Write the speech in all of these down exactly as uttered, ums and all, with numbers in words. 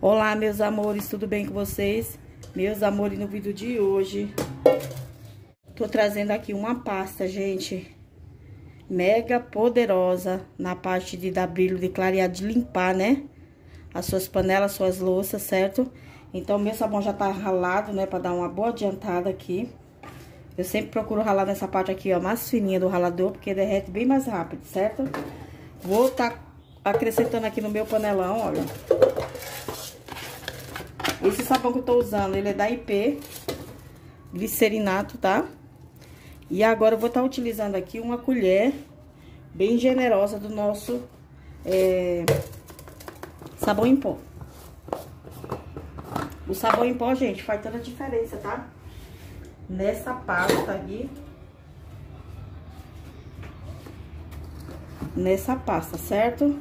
Olá, meus amores, tudo bem com vocês? Meus amores, no vídeo de hoje, tô trazendo aqui uma pasta, gente, mega poderosa na parte de dar brilho, de clarear, de limpar, né? As suas panelas, suas louças, certo? Então, meu sabão já tá ralado, né? Pra dar uma boa adiantada aqui. Eu sempre procuro ralar nessa parte aqui, ó, mais fininha do ralador, porque derrete bem mais rápido, certo? Vou tá acrescentando aqui no meu panelão, olha. Esse sabão que eu tô usando, ele é da I P, glicerinato, tá? E agora eu vou estar utilizando aqui uma colher bem generosa do nosso é, sabão em pó. O sabão em pó, gente, faz toda a diferença, tá? Nessa pasta aqui. Nessa pasta, certo?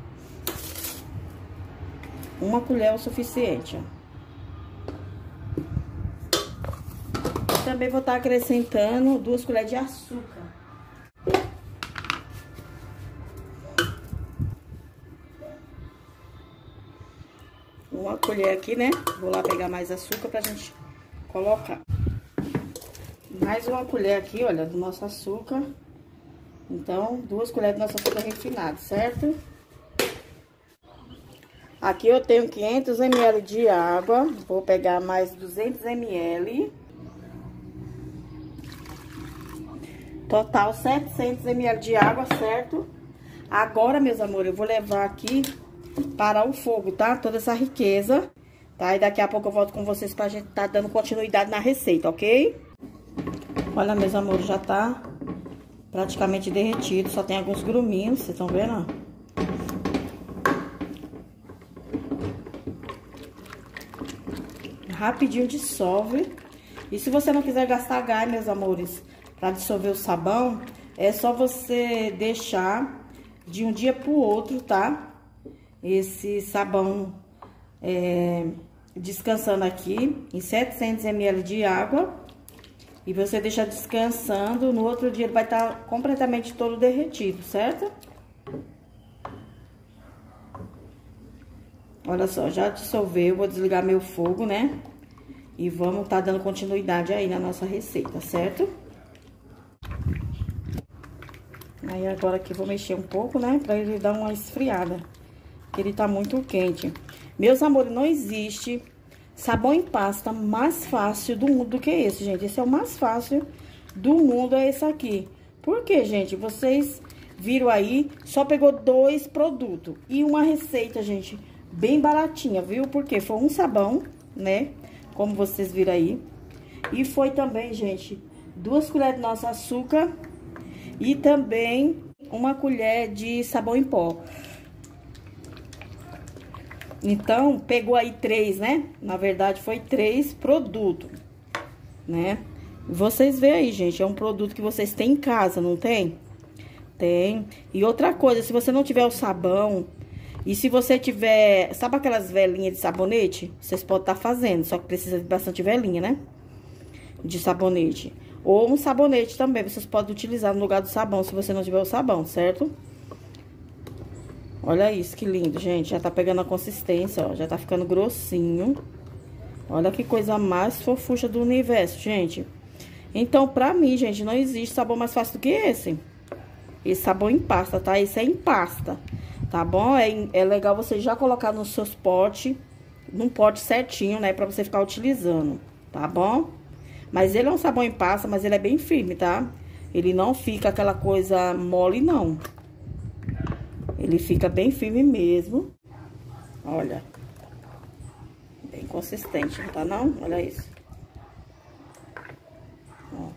Uma colher é o suficiente, ó. Também vou estar acrescentando duas colheres de açúcar. Uma colher aqui, né? Vou lá pegar mais açúcar pra gente colocar. Mais uma colher aqui, olha, do nosso açúcar. Então, duas colheres do nosso açúcar refinado, certo? Aqui eu tenho quinhentos mililitros de água. Vou pegar mais duzentos mililitros. Total setecentos mililitros de água, certo? Agora, meus amores, eu vou levar aqui para o fogo, tá? Toda essa riqueza, tá? E daqui a pouco eu volto com vocês pra gente tá dando continuidade na receita, ok? Olha, meus amores, já tá praticamente derretido. Só tem alguns gruminhos, vocês estão vendo, ó? Rapidinho dissolve. E se você não quiser gastar gás, meus amores, para dissolver o sabão, é só você deixar de um dia pro outro, tá? Esse sabão é, descansando aqui em setecentos mililitros de água. E você deixa descansando, no outro dia ele vai estar completamente todo derretido, certo? Olha só, já dissolveu, vou desligar meu fogo, né? E vamos estar dando continuidade aí na nossa receita, certo? Aí agora aqui vou mexer um pouco, né? Pra ele dar uma esfriada. Porque ele tá muito quente. Meus amores, não existe sabão em pasta mais fácil do mundo do que esse, gente. Esse é o mais fácil do mundo, é esse aqui. Por quê, gente? Vocês viram aí, só pegou dois produtos. E uma receita, gente, bem baratinha, viu? Porque foi um sabão, né? Como vocês viram aí. E foi também, gente, duas colheres de nosso açúcar. E também uma colher de sabão em pó. Então, pegou aí três, né? Na verdade, foi três produtos, né? Vocês veem aí, gente, é um produto que vocês têm em casa, não tem? Tem. E outra coisa, se você não tiver o sabão, e se você tiver, sabe aquelas velinhas de sabonete? Vocês podem estar fazendo, só que precisa de bastante velinha, né? De sabonete. Ou um sabonete também, vocês podem utilizar no lugar do sabão, se você não tiver o sabão, certo? Olha isso, que lindo, gente. Já tá pegando a consistência, ó. Já tá ficando grossinho. Olha que coisa mais fofucha do universo, gente. Então, pra mim, gente, não existe sabão mais fácil do que esse. Esse sabão em pasta, tá? Esse é em pasta, tá bom? É, é legal você já colocar nos seus potes, num pote certinho, né? Pra você ficar utilizando, tá bom? Mas ele é um sabão em pasta, mas ele é bem firme, tá? Ele não fica aquela coisa mole, não. Ele fica bem firme mesmo. Olha. Bem consistente, não tá não? Olha isso. Ó.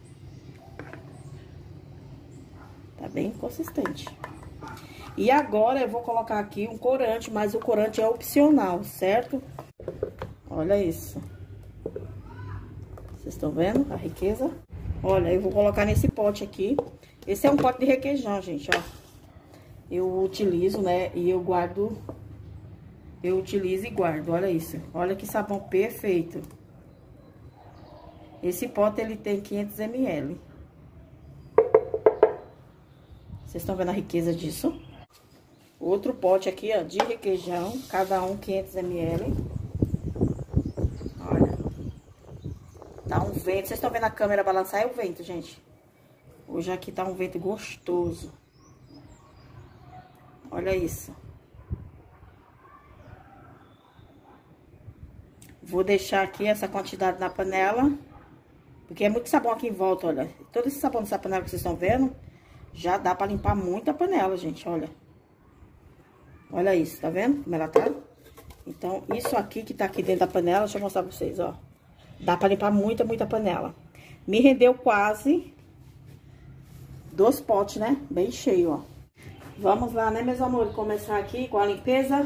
Tá bem consistente. E agora eu vou colocar aqui um corante, mas o corante é opcional, certo? Olha isso. Vocês estão vendo a riqueza? Olha, eu vou colocar nesse pote aqui. Esse é um pote de requeijão, gente, ó. Eu utilizo, né, e eu guardo. Eu utilizo e guardo, olha isso. Olha que sabão perfeito. Esse pote, ele tem quinhentos mililitros. Vocês estão vendo a riqueza disso? Outro pote aqui, ó, de requeijão, cada um quinhentos mililitros. Olha. Tá um vento, vocês estão vendo a câmera balançar? É o vento, gente. Hoje aqui tá um vento gostoso. Olha isso. Vou deixar aqui essa quantidade na panela, porque é muito sabão aqui em volta, olha. Todo esse sabão dessa panela que vocês estão vendo, já dá pra limpar muita panela, gente, olha. Olha isso, tá vendo como ela tá? Então, isso aqui que tá aqui dentro da panela, deixa eu mostrar pra vocês, ó. Dá pra limpar muita, muita panela. Me rendeu quase dois potes, né? Bem cheio, ó. Vamos lá, né, meus amores? Começar aqui com a limpeza.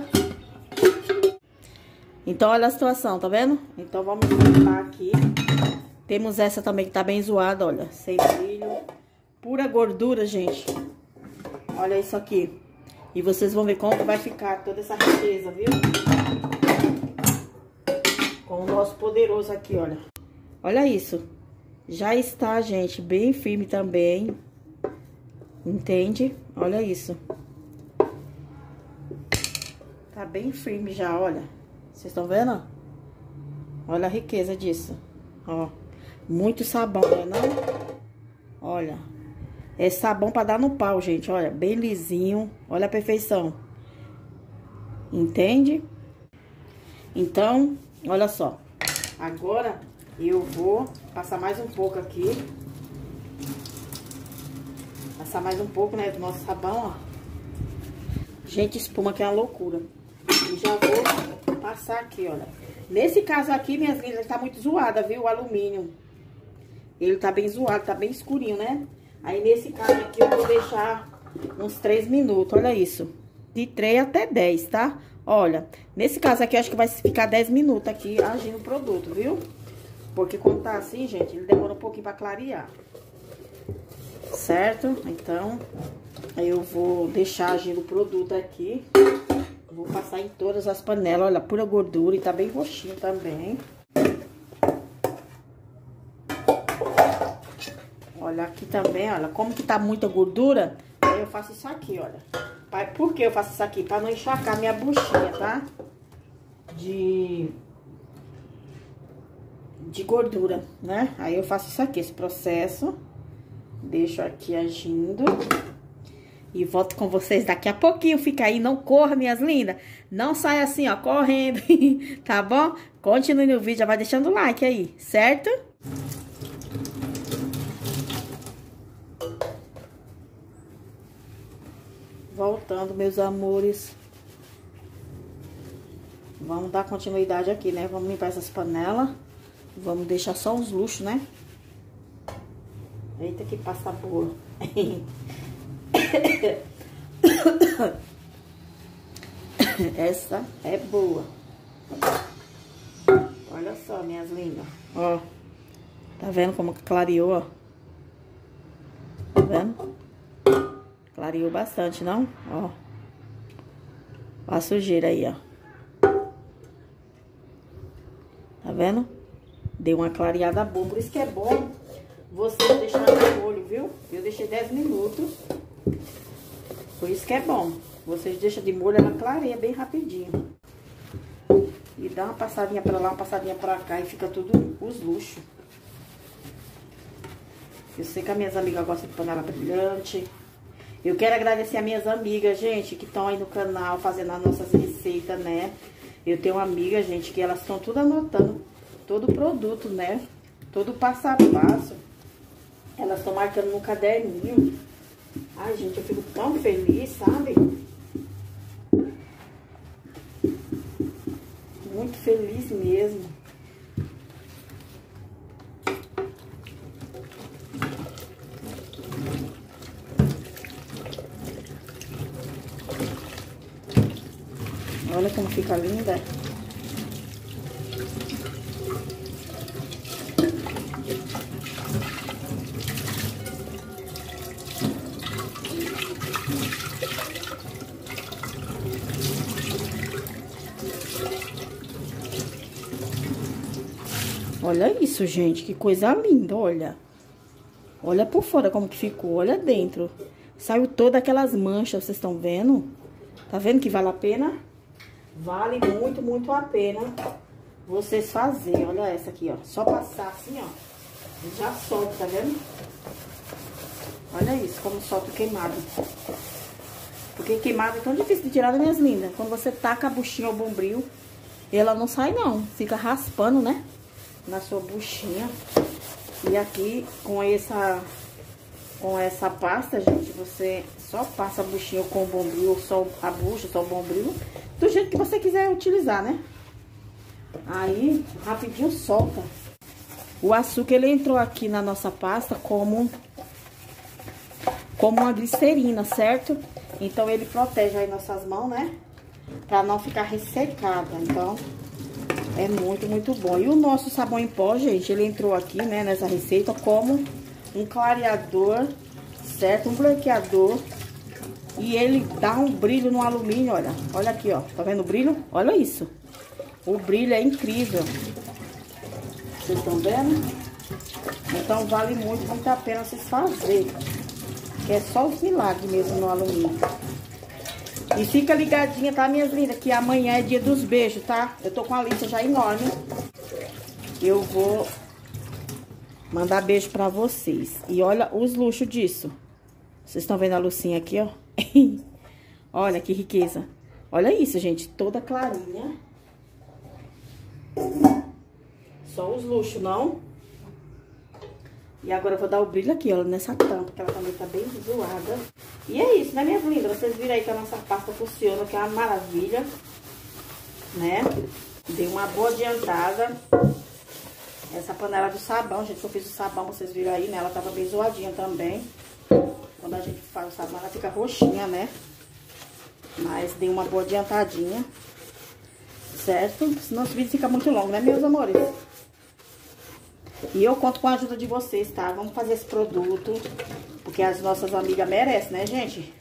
Então, olha a situação, tá vendo? Então, vamos limpar aqui. Temos essa também que tá bem zoada, olha. Sem brilho. Pura gordura, gente. Olha isso aqui. E vocês vão ver como vai ficar toda essa riqueza, viu? Com o nosso poderoso aqui, olha. Olha isso. Já está, gente, bem firme também. Entende? Olha isso. Tá bem firme já, olha. Vocês estão vendo? Olha a riqueza disso. Ó. Muito sabão, né, não? Olha. É sabão pra dar no pau, gente. Olha, bem lisinho. Olha a perfeição. Entende? Então, olha só. Agora, eu vou passar mais um pouco aqui. Passar mais um pouco, né, do nosso sabão, ó. Gente, espuma que é uma loucura. E já vou passar aqui, olha. Nesse caso aqui, minhas lindas, tá muito zoada, viu? O alumínio. Ele tá bem zoado, tá bem escurinho, né? Aí, nesse caso aqui, eu vou deixar uns três minutos, olha isso. De três até dez, tá? Olha, nesse caso aqui, eu acho que vai ficar dez minutos aqui agindo o produto, viu? Porque quando tá assim, gente, ele demora um pouquinho pra clarear. Certo? Então, eu vou deixar agindo o produto aqui. Vou passar em todas as panelas, olha, pura gordura e tá bem roxinho também. Olha, aqui também, olha, como que tá muita gordura, aí eu faço isso aqui, olha. Por que eu faço isso aqui? Pra não encharcar minha buchinha, tá? De... De gordura, né? Aí eu faço isso aqui, esse processo. Deixo aqui agindo. E volto com vocês daqui a pouquinho. Fica aí, não corra, minhas lindas. Não sai assim, ó, correndo. Tá bom? Continue no vídeo, já vai deixando o like aí, certo? Voltando, meus amores. Vamos dar continuidade aqui, né? Vamos limpar essas panelas. Vamos deixar só uns luxos, né? Eita, que pasta boa. Essa é boa. Olha só, minhas lindas. Ó. Tá vendo como clareou, ó? Tá vendo? Clareou bastante, não? Ó. Ó a sujeira aí, ó. Tá vendo? Deu uma clareada boa. Por isso que é bom você deixar de molho, viu? Eu deixei dez minutos. Por isso que é bom. Vocês deixam de molho, ela clareia bem rapidinho. E dá uma passadinha pra lá, uma passadinha pra cá e fica tudo os luxos. Eu sei que as minhas amigas gostam de panela brilhante. Eu quero agradecer as minhas amigas, gente, que estão aí no canal fazendo as nossas receitas, né? Eu tenho uma amiga, gente, que elas estão tudo anotando todo o produto, né? Todo passo a passo. Elas estão marcando no caderninho. Ai, gente, eu fico tão feliz, sabe? Muito feliz mesmo. Olha como fica linda. Olha isso, gente, que coisa linda, olha. Olha por fora como que ficou, olha dentro. Saiu todas aquelas manchas, vocês estão vendo? Tá vendo que vale a pena? Vale muito, muito a pena vocês fazerem. Olha essa aqui, ó. Só passar assim, ó. Já solta, tá vendo? Olha isso, como solta o queimado. Porque queimado é tão difícil de tirar, das minhas lindas. Quando você taca a buchinha ou bombril, ela não sai não. Fica raspando, né? Na sua buchinha. E aqui, com essa, com essa pasta, gente, você só passa a buchinha com o bombril, ou só a bucha, só o bombril, do jeito que você quiser utilizar, né? Aí, rapidinho solta. O açúcar, ele entrou aqui na nossa pasta como, como uma glicerina, certo? Então, ele protege aí nossas mãos, né? Pra não ficar ressecada. Então, é muito, muito bom. E o nosso sabão em pó, gente, ele entrou aqui, né, nessa receita como um clareador, certo? Um branqueador. E ele dá um brilho no alumínio, olha. Olha aqui, ó. Tá vendo o brilho? Olha isso. O brilho é incrível. Vocês estão vendo? Então, vale muito, muito a pena vocês fazerem. Que é só os milagres mesmo no alumínio. E fica ligadinha, tá, minhas lindas? Que amanhã é dia dos beijos, tá? Eu tô com a lista já enorme. Eu vou mandar beijo pra vocês. E olha os luxos disso. Vocês estão vendo a lucinha aqui, ó? Olha que riqueza. Olha isso, gente. Toda clarinha. Só os luxos, não? E agora eu vou dar o brilho aqui, ó, nessa tampa, que ela também tá bem zoada. E é isso, né, minhas lindas? Vocês viram aí que a nossa pasta funciona, que é uma maravilha, né? Dei uma boa adiantada. Essa panela do sabão, gente, que eu fiz o sabão, vocês viram aí, né? Ela tava bem zoadinha também. Quando a gente faz o sabão, ela fica roxinha, né? Mas dei uma boa adiantadinha, certo? Senão esse vídeo fica muito longo, né, meus amores? E eu conto com a ajuda de vocês, tá? Vamos fazer esse produto, porque as nossas amigas merecem, né, gente?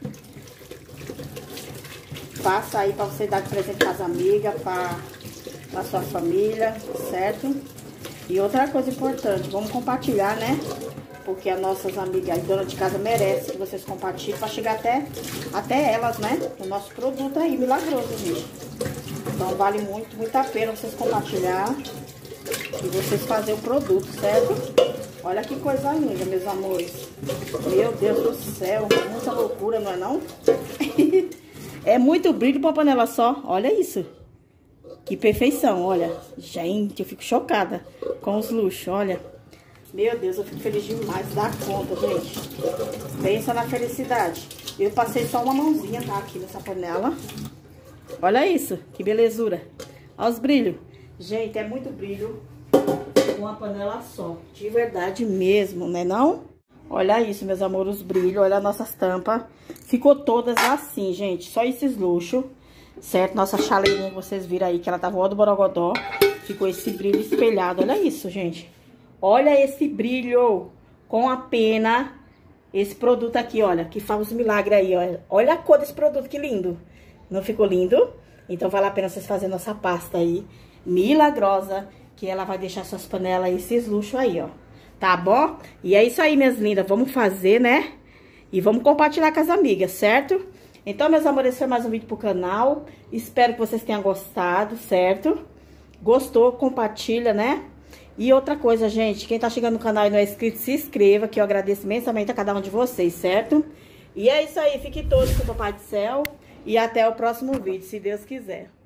Faça aí pra você dar de presente para as amigas, pra, pra sua família, certo? E outra coisa importante, vamos compartilhar, né? Porque as nossas amigas e dona de casa merecem que vocês compartilhem pra chegar até, até elas, né? O nosso produto aí, milagroso, gente. Então, vale muito, muito a pena vocês compartilhar. E vocês fazerem o produto, certo? Olha que coisa linda, meus amores. Meu Deus do céu, muita loucura, não é não? É muito brilho pra uma panela só, olha isso. Que perfeição, olha. Gente, eu fico chocada com os luxos, olha. Meu Deus, eu fico feliz demais da conta, gente. Pensa na felicidade. Eu passei só uma mãozinha, tá? Aqui nessa panela. Olha isso, que belezura. Olha os brilhos. Gente, é muito brilho com uma panela só. De verdade mesmo, né não? Olha isso, meus amores, os brilhos. Olha as nossas tampas. Ficou todas assim, gente. Só esses luxos, certo? Nossa chaleirinha, vocês viram aí que ela tava ó do borogodó. Ficou esse brilho espelhado. Olha isso, gente. Olha esse brilho com a pena. Esse produto aqui, olha, que faz os milagres aí, olha. Olha a cor desse produto, que lindo. Não ficou lindo? Então vale a pena vocês fazerem nossa pasta aí milagrosa, que ela vai deixar suas panelas, esses luxos aí, ó. Tá bom? E é isso aí, minhas lindas. Vamos fazer, né? E vamos compartilhar com as amigas, certo? Então, meus amores, esse foi mais um vídeo pro canal. Espero que vocês tenham gostado, certo? Gostou? Compartilha, né? E outra coisa, gente, quem tá chegando no canal e não é inscrito, se inscreva, que eu agradeço imensamente a cada um de vocês, certo? E é isso aí. Fiquem todos com o Papai do Céu. E até o próximo vídeo, se Deus quiser.